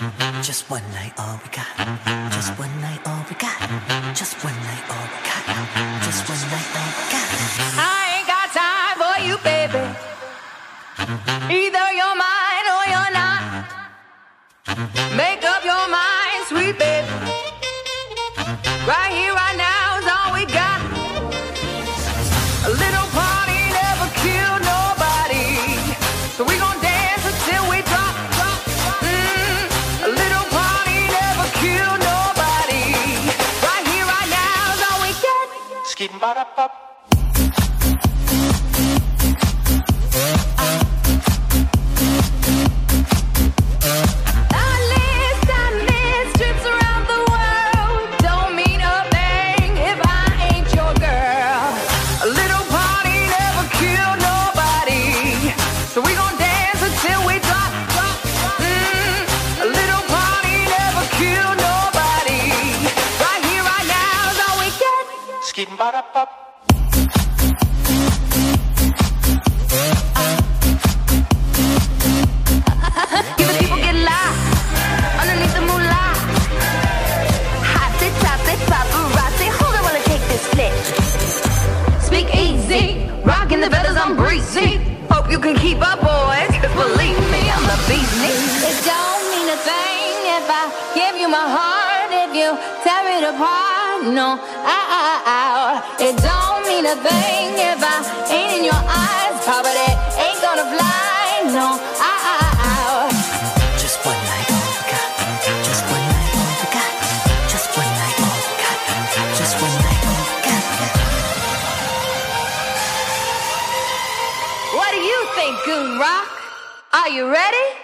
Just one night, all we got. Just one night, all we got. Just one night, all we got. Just one night, all we got. I ain't got time for you, baby. Either you're mine or you're not. Make up your mind, sweet baby. Right here, right now is all we got. A little party never killed nobody, so we gon' dance until we drop. A little party never killed nobody. Right here, right now is all we get. Skeetin' ba-da-bop. Skeetin' ba-da-bop. Give the people get live underneath the moonlight. Hot it, top it, paparazzi. Hold on while I take this flick. Speak easy, rocking the feathers, I'm breezy. Hope you can keep up, boys, 'cause believe me, I'm the beast. It don't mean a thing if I give you my heart, if you tear it apart. No, it don't mean a thing if I ain't in your eyes. Poverty ain't gonna fly. No, Just one night, all we got. Just one night, all we got. Just one night, all we got. Just one night, all we got. What do you think, Goon Rock? Are you ready?